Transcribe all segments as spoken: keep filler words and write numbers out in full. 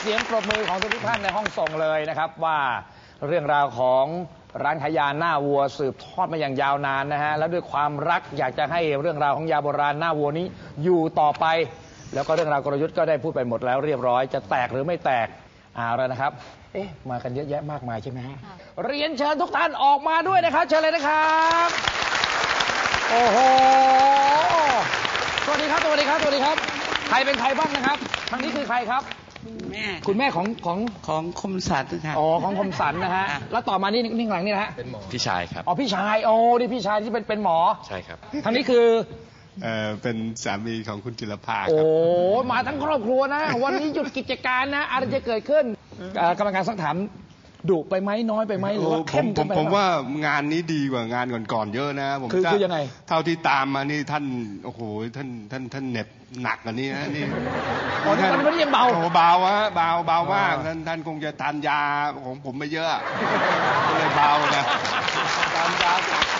สียงปรบมือของทุกท่านในห้องส่งเลยนะครับว่าเรื่องราวของร้านขายยาหน้าวัวสืบทอดมาอย่างยาวนานนะฮะแล้วด้วยความรักอยากจะให้เรื่องราวของยาโบราณหน้าวัวนี้อยู่ต่อไปแล้วก็เรื่องราวกลยุทธ์ก็ได้พูดไปหมดแล้วเรียบร้อยจะแตกหรือไม่แตกเอาแล้วนะครับเอ๊ะมากันเยอะแยะมากมายใช่ไหมฮะเรียนเชิญทุกท่านออกมาด้วยนะครับเชิญเลยนะครับโอ้โหสวัสดีครับสวัสดีครับสวัสดีครับใครเป็นใครบ้างนะครับทางนี้คือใครครับแม่คุณแม่ของของของคมสันค่ะอ๋อของคมสันนะฮะแล้วต่อมานี่นี่หลังนี่นะฮะเป็นหมอพี่ชายครับอ๋อพี่ชายโอ้นี่พี่ชายที่เป็นเป็นหมอใช่ครับทางนี้คือเออเป็นสามีของคุณจิรภาครับโอ้มาทั้งครอบครัวนะวันนี้หยุดกิจการนะอะไรจะเกิดขึ้นกรรมการสักถามดุไปไหมน้อยไปไหมหรือว่าเข้มผมผมว่างานนี้ดีกว่างานก่อนๆเยอะนะผมคือคือยังไงเท่าที่ตามมานี่ท่านโอ้โหท่านท่านท่านเน็บหนักกว่านี้นะนี่อ๋อท่านไม่ได้ยังเบาโอ้เบาฮะเบาเบามากท่านท่านคงจะทานยาของผมไม่เยอะเลยเบานะทานยาจับใจ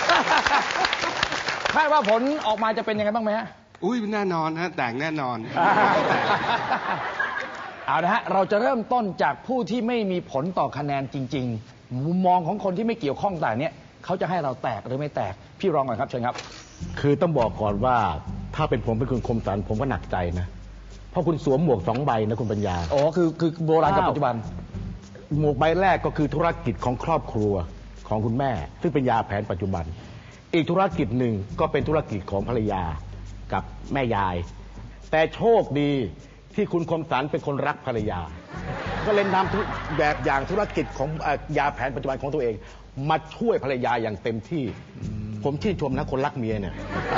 คาดว่าผลออกมาจะเป็นยังไงบ้างไหมฮะอุ้ยแน่นอนฮะแต่งแน่นอนเอาละฮะเราจะเริ่มต้นจากผู้ที่ไม่มีผลต่อคะแนนจริงๆมุมมองของคนที่ไม่เกี่ยวข้องต่างเนี่ยเขาจะให้เราแตกหรือไม่แตกพี่รองก่อนครับเชิญครับคือต้องบอกก่อนว่าถ้าเป็นผมเป็นคุณคมสันผมก็หนักใจนะเพราะคุณสวมหมวกสองใบนะคุณปัญญาอ๋อคือคือโบราณกับปัจจุบันหมวกใบแรกก็คือธุรกิจของครอบครัวของคุณแม่ซึ่งเป็นยาแผนปัจจุบันอีกธุรกิจหนึ่งก็เป็นธุรกิจของภรรยากับแม่ยายแต่โชคดีที่คุณคมสันเป็นคนรักภรรยาก็เลยนำแบบอย่างธุรกิจของยาแผนปัจจุบันของตัวเองมาช่วยภรรยาอย่างเต็มที่ผมชื่นชมนะคนรักเมียเนี่ย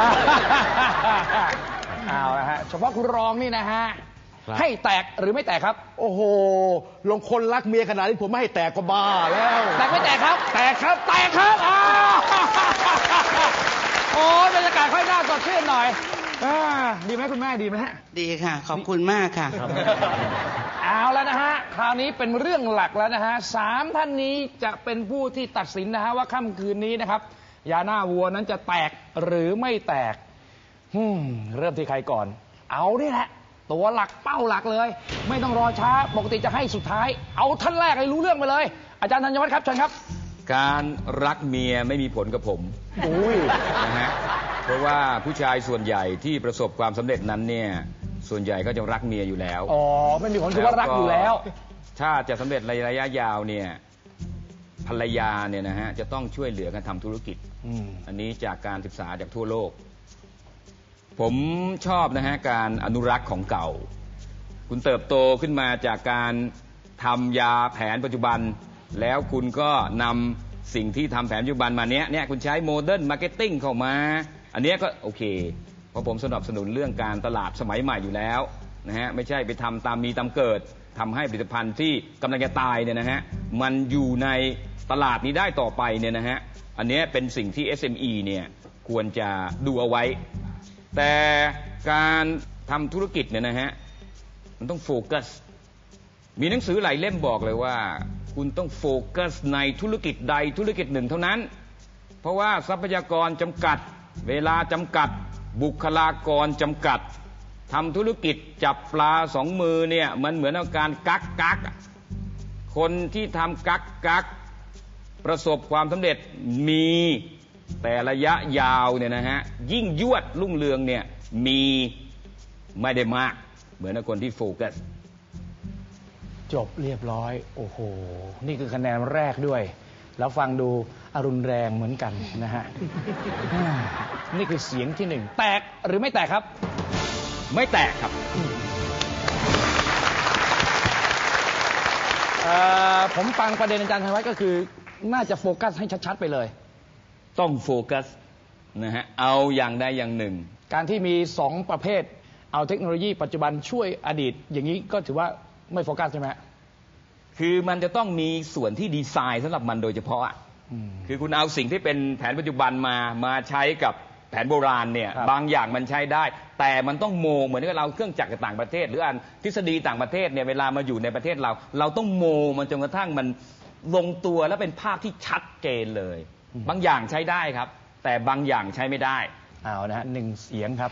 เอาละฮะเฉพาะคุณรองนี่นะฮะให้แตกหรือไม่แตกครับโอ้โหลงคนรักเมียขนาดนี้ผมไม่ให้แตกก็บ้าแล้วแตกไม่แตกครับแตกครับแตกครับอ้าวโอ้บรรยากาศค่อยน่าสดชื่นหน่อยดีไหมคุณแม่ดีไหมฮะดีค่ะขอบคุณมากค่ะเอาแล้วนะฮะคราวนี้เป็นเรื่องหลักแล้วนะฮะสามท่านนี้จะเป็นผู้ที่ตัดสินนะฮะว่าค่ำคืนนี้นะครับยาหน้าวัวนั้นจะแตกหรือไม่แตกฮึมเริ่มที่ใครก่อนเอานี่แหละตัวหลักเป้าหลักเลยไม่ต้องรอช้าปกติจะให้สุดท้ายเอาท่านแรกให้รู้เรื่องไปเลยอาจารย์ธัญวัฒน์ครับเชิญครับการรักเมียไม่มีผลกับผมอุ้ยนะฮะเพราะว่าผู้ชายส่วนใหญ่ที่ประสบความสำเร็จนั้นเนี่ยส่วนใหญ่ก็จะรักเมียอยู่แล้วอ๋อไม่มีผลคือว่ารักอยู่แล้วถ้าจะสำเร็จในระยะยาวเนี่ยภรรยาเนี่ยนะฮะจะต้องช่วยเหลือกันทำธุรกิจอันนี้จากการศึกษาจากทั่วโลกผมชอบนะฮะการอนุรักษ์ของเก่าคุณเติบโตขึ้นมาจากการทำยาแผนปัจจุบันแล้วคุณก็นำสิ่งที่ทำแผนปัจจุบันมาเนี้ยเนี่ยคุณใช้โมเดิร์นมาร์เก็ตติ้งเข้ามาอันนี้ก็โอเคเพราะผมสนับสนุนเรื่องการตลาดสมัยใหม่อยู่แล้วนะฮะไม่ใช่ไปทำตามมีตามเกิดทำให้ผลิตภัณฑ์ที่กำลังจะตายเนี่ยนะฮะมันอยู่ในตลาดนี้ได้ต่อไปเนี่ยนะฮะอันนี้เป็นสิ่งที่ เอส เอ็ม อี เนี่ยควรจะดูเอาไว้แต่การทำธุรกิจเนี่ยนะฮะมันต้องโฟกัสมีหนังสือหลายเล่มบอกเลยว่าคุณต้องโฟกัสในธุรกิจใดธุรกิจหนึ่งเท่านั้นเพราะว่าทรัพยากรจำกัดเวลาจำกัดบุคลากรจำกัดทำธุรกิจจับปลาสองมือเนี่ยมันเหมือนกับการกักกักคนที่ทำกักกักประสบความสำเร็จมีแต่ระยะยาวเนี่ยนะฮะยิ่งยวดรุ่งเรืองเนี่ยมีไม่ได้มากเหมือนกับคนที่โฟกัสจบเรียบร้อยโอ้โหนี่คือคะแนนแรกด้วยแล้วฟังดูอรุณแรงเหมือนกันนะฮะนี่คือเสียงที่หนึ่งแตกหรือไม่แตกครับไม่แตกครับผมฟังประเด็นอาจารย์ธัญวัฒน์ก็คือน่าจะโฟกัสให้ชัดๆไปเลยต้องโฟกัสนะฮะเอาอย่างใดอย่างหนึ่งการที่มีสองประเภทเอาเทคโนโลยีปัจจุบันช่วยอดีตอย่างนี้ก็ถือว่าไม่โฟกัสใช่ไหมคือมันจะต้องมีส่วนที่ดีไซน์สำหรับมันโดยเฉพาะคือคุณเอาสิ่งที่เป็นแผนปัจจุบันมามาใช้กับแผนโบราณเนี่ย บางอย่างมันใช้ได้แต่มันต้องโมเหมือนกับเราเครื่องจักรต่างประเทศหรืออันทฤษฎีต่างประเทศเนี่ยเวลามาอยู่ในประเทศเราเราต้องโมมันจนกระทั่งมันลงตัวและเป็นภาพที่ชัดเจนเลยบางอย่างใช้ได้ครับแต่บางอย่างใช้ไม่ได้เอานะฮะหนึ่งเสียงครับ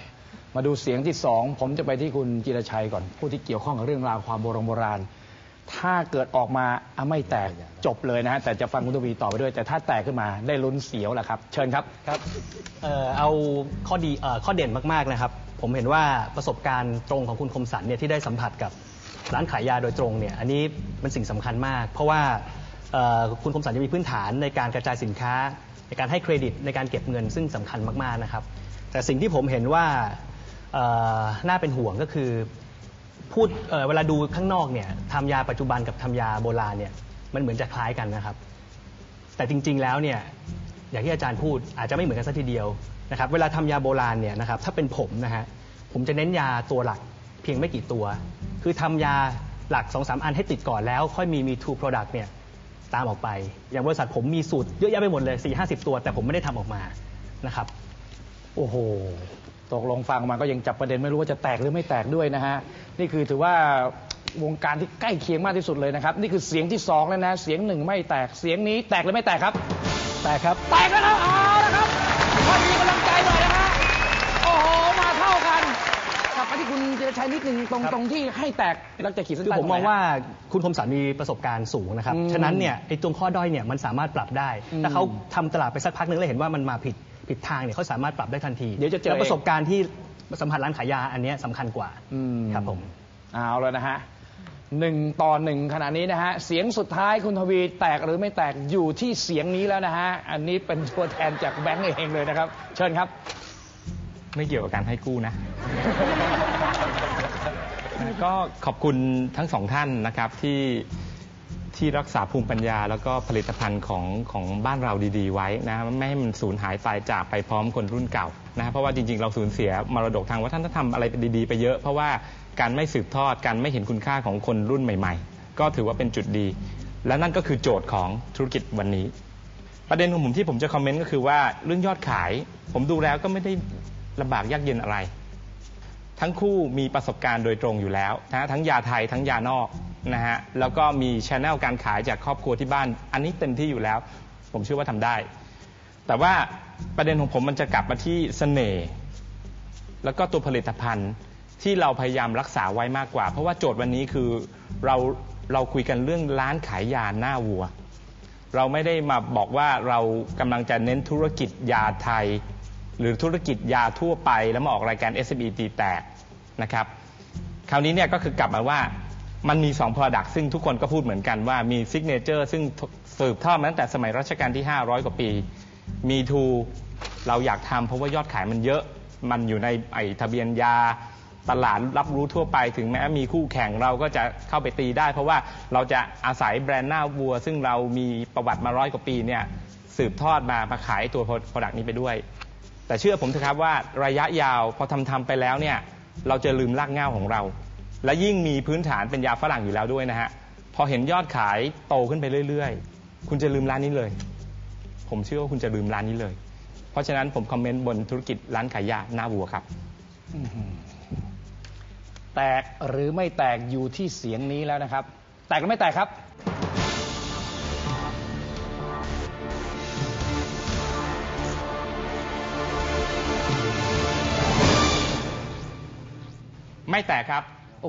มาดูเสียงที่สองผมจะไปที่คุณจิรชัยก่อนผู้ที่เกี่ยวข้องกับเรื่องราวความโบราณโบราณถ้าเกิดออกมาอ่ะไม่แตกจบเลยนะฮะแต่จะฟังคุณทวีต่อไปด้วยแต่ถ้าแตกขึ้นมาได้ลุ้นเสียวแหละครับเชิญครับครับเอ่อเอาข้อดีเอ่อข้อเด่นมากๆนะครับผมเห็นว่าประสบการณ์ตรงของคุณคมสันเนี่ยที่ได้สัมผัสกับร้านขายยาโดยตรงเนี่ยอันนี้เป็นสิ่งสำคัญมาก เพราะว่าเอ่อคุณคมสันจะมีพื้นฐานในการกระจายสินค้าในการให้เครดิตในการเก็บเงินซึ่งสำคัญมากๆนะครับแต่สิ่งที่ผมเห็นว่าเอ่อน่าเป็นห่วงก็คือพูดเอ่อเวลาดูข้างนอกเนี่ยทำยาปัจจุบันกับทำยาโบราณเนี่ยมันเหมือนจะคล้ายกันนะครับแต่จริงๆแล้วเนี่ยอย่างที่อาจารย์พูดอาจจะไม่เหมือนกันสักทีเดียวนะครับเวลาทำยาโบราณเนี่ยนะครับถ้าเป็นผมนะฮะผมจะเน้นยาตัวหลักเพียงไม่กี่ตัวคือทำยาหลัก สองสาม อันให้ติดก่อนแล้วค่อยมีมี two product เนี่ยตามออกไปอย่างบริษัทผมมีสูตรเยอะแยะไปหมดเลย สี่ห้าสิบ ตัวแต่ผมไม่ได้ทำออกมานะครับโอ้โหตกลงฟังมาก็ยังจับประเด็นไม่รู้ว่าจะแตกหรือไม่แตกด้วยนะฮะนี่คือถือว่าวงการที่ใกล้เคียงมากที่สุดเลยนะครับนี่คือเสียงที่สองแล้วนะเสียงหนึ่งไม่แตกเสียงนี้แตกหรือไม่แตกครับแตกครับแตกแล้วครับเอาละครับพอมีกำลังใจหน่อยนะฮะโอ้โหมาเท่ากันกลับไปที่คุณจิรชัยนิดนึงตรงตรงที่ให้แตกแล้วจะขีดเส้นใต้คือผมมองว่าคุณคมสันมีประสบการณ์สูงนะครับฉะนั้นเนี่ยไอ้ตรงข้อด้อยเนี่ยมันสามารถปรับได้ถ้าเขาทำตลาดไปสักพักนึงแล้วเห็นว่ามันมาผิดผิดทางเนี่ยเขาสามารถปรับได้ทันทีเดี๋ยวจะเจอประสบการณ์ที่สัมผัสร้านขายยาอันนี้สำคัญกว่าครับผมเอาแล้วนะฮะหนึ่งต่อหนึ่งขณะนี้นะฮะเสียงสุดท้ายคุณทวีแตกหรือไม่แตกอยู่ที่เสียงนี้แล้วนะฮะอันนี้เป็นตัวแทนจากแบงก์เองเลยนะครับเชิญครับไม่เกี่ยวกับการให้กู้นะ ก็ขอบคุณทั้งสองท่านนะครับที่ที่รักษาภูมิปัญญาแล้วก็ผลิตภัณฑ์ของของบ้านเราดีๆไว้นะไม่ให้มันสูญหายไปจากไปพร้อมคนรุ่นเก่านะเพราะว่าจริงๆเราสูญเสียมรดกทางวัฒนธรรมอะไรดีๆไปเยอะเพราะว่าการไม่สืบทอดการไม่เห็นคุณค่าของคนรุ่นใหม่ๆก็ถือว่าเป็นจุดดีและนั่นก็คือโจทย์ของธุรกิจวันนี้ประเด็นของผมที่ผมจะคอมเมนต์ก็คือว่าเรื่องยอดขายผมดูแล้วก็ไม่ได้ลำบากยากเย็นอะไรทั้งคู่มีประสบการณ์โดยตรงอยู่แล้วนะทั้งยาไทยทั้งยานอกนะฮะแล้วก็มีช แนล การขายจากครอบครัวที่บ้านอันนี้เต็มที่อยู่แล้วผมเชื่อว่าทำได้แต่ว่าประเด็นของผมมันจะกลับมาที่เสน่ห์แล้วก็ตัวผลิตภัณฑ์ที่เราพยายามรักษาไว้มากกว่าเพราะว่าโจทย์วันนี้คือเราเราคุยกันเรื่องร้านขายยาหน้าวัวเราไม่ได้มาบอกว่าเรากำลังจะเน้นธุรกิจยาไทยหรือธุรกิจยาทั่วไปแล้วมาออกรายการ เอส เอ็ม อี ตีแตกนะครับคราวนี้เนี่ยก็คือกลับมาว่ามันมีสอง product ซึ่งทุกคนก็พูดเหมือนกันว่ามี signature ซึ่งสืบทอดมาตั้งแต่สมัยรัชกาลที่ห้าร้อยกว่าปีมี ทู เราอยากทำเพราะว่ายอดขายมันเยอะมันอยู่ในไอ้ทะเบียนยาตลาดรับรู้ทั่วไปถึงแม้มีคู่แข่งเราก็จะเข้าไปตีได้เพราะว่าเราจะอาศัยแบรนด์หน้าวัวซึ่งเรามีประวัติมาร้อยกว่าปีเนี่ยสืบทอดมามาขายตัว product นี้ไปด้วยแต่เชื่อผมเถอะครับว่าระยะยาวพอทำทำไปแล้วเนี่ยเราจะลืมรากเหง้าของเราและยิ่งมีพื้นฐานเป็นยาฝรั่งอยู่แล้วด้วยนะฮะพอเห็นยอดขายโตขึ้นไปเรื่อยๆคุณจะลืมร้านนี้เลยผมเชื่อว่าคุณจะลืมร้านนี้เลยเพราะฉะนั้นผมคอมเมนต์บนธุรกิจร้านขายยาหน้าวัวครับแตกหรือไม่แตกอยู่ที่เสียงนี้แล้วนะครับแตกหรือไม่แตกครับไม่แตกครับ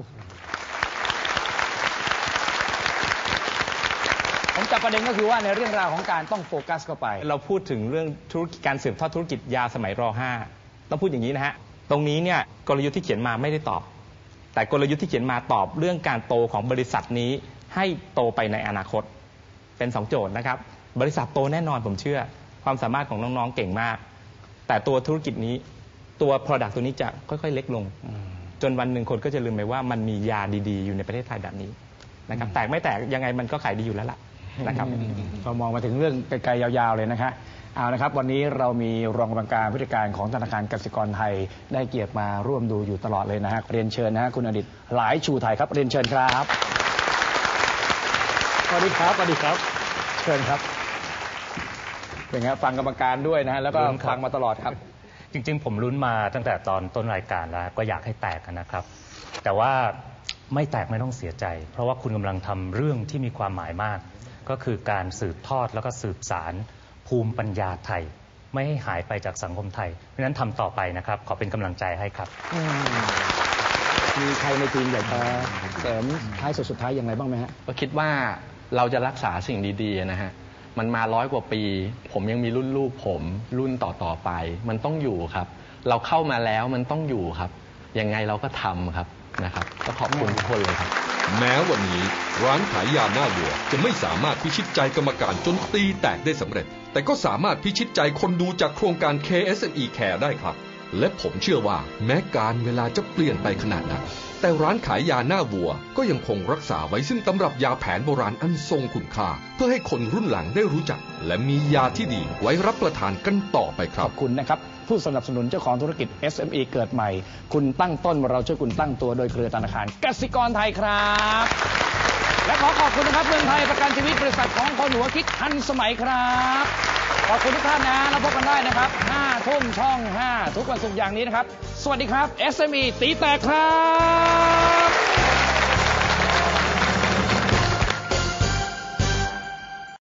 ผมจับประเด็นก็คือว่าในเรื่องราวของการต้องโฟกัสเข้าไปเราพูดถึงเรื่องธุรกิจการสืบทอดธุรกิจยาสมัยร ห้าต้องพูดอย่างนี้นะฮะตรงนี้เนี่ยกลยุทธ์ที่เขียนมาไม่ได้ตอบแต่กลยุทธ์ที่เขียนมาตอบเรื่องการโตของบริษัทนี้ให้โตไปในอนาคตเป็นสองโจทย์นะครับบริษัทโตแน่นอนผมเชื่อความสามารถของน้องๆเก่งมากแต่ตัวธุรกิจนี้ตัว product ตัวนี้จะค่อยๆเล็กลงจนวันหนึ่งคนก็จะลืมไปว่ามันมียาดีๆอยู่ในประเทศไทยแบบนี้นะครับแตกไม่แตกยังไงมันก็ขายดีอยู่แล้วล่ะนะครับพอมองมาถึงเรื่องไกลๆยาวๆเลยนะคะเอานะครับวันนี้เรามีรองกรรมการผู้จัดการของธนาคารกสิกรไทยได้เกียรติมาร่วมดูอยู่ตลอดเลยนะฮะเรียนเชิญนะฮะคุณอดิตหลายชูไทยครับเรียนเชิญครับสวัสดีครับสวัสดีครับเชิญครับเป็นไงฟังกรรมการด้วยนะฮะแล้วก็ฟังมาตลอดครับจริงๆผมลุ้นมาตั้งแต่ตอนต้นรายการแล้วก็อยากให้แตกนะครับแต่ว่าไม่แตกไม่ต้องเสียใจเพราะว่าคุณกำลังทำเรื่องที่มีความหมายมากก็คือการสืบทอดแล้วก็สืบสารภูมิปัญญาไทยไม่ให้หายไปจากสังคมไทยเพราะฉะนั้นทำต่อไปนะครับขอเป็นกำลังใจให้ครับมีใครในทีมอยากจะเสริมท้ายสุดสุดท้ายอย่างไรบ้างไหมฮะก็คิดว่าเราจะรักษาสิ่งดีๆนะฮะมันมาร้อยกว่าปีผมยังมีรุ่นลูกผมรุ่นต่อๆไปมันต้องอยู่ครับเราเข้ามาแล้วมันต้องอยู่ครับยังไงเราก็ทำครับนะครับก็ขอบคุณทุกคนเลยครับแม้วันนี้ร้านขายยาหน้าวัวจะไม่สามารถพิชิตใจกรรมการจนตีแตกได้สำเร็จแต่ก็สามารถพิชิตใจคนดูจากโครงการ เค เอส เอ็ม อี Care ได้ครับและผมเชื่อว่าแม้การเวลาจะเปลี่ยนไปขนาดนั้นแต่ร้านขายยาหน้าวัวก็ยังคงรักษาไว้ซึ่งตำรับยาแผนโบราณอันทรงคุณค่าเพื่อให้คนรุ่นหลังได้รู้จักและมียาที่ดีไว้รับประทานกันต่อไปครับขอบคุณนะครับผู้สนับสนุนเจ้าของธุรกิจ เอส เอ็ม อี เกิดใหม่คุณตั้งต้นเราช่วยคุณตั้งตัวโดยเครือธนาคารกสิกรไทยครับและขอขอบคุณนะครับเมืองไทยประกันชีวิตบริษัทของคนหัวคิดทันสมัยครับขอบคุณทุกท่านนะแล้วพบกันได้นะครับห้าทุ่มช่องห้าทุกวันศุกร์อย่างนี้นะครับสวัสดีครับ เอส เอ็ม อี ตีแตกครับ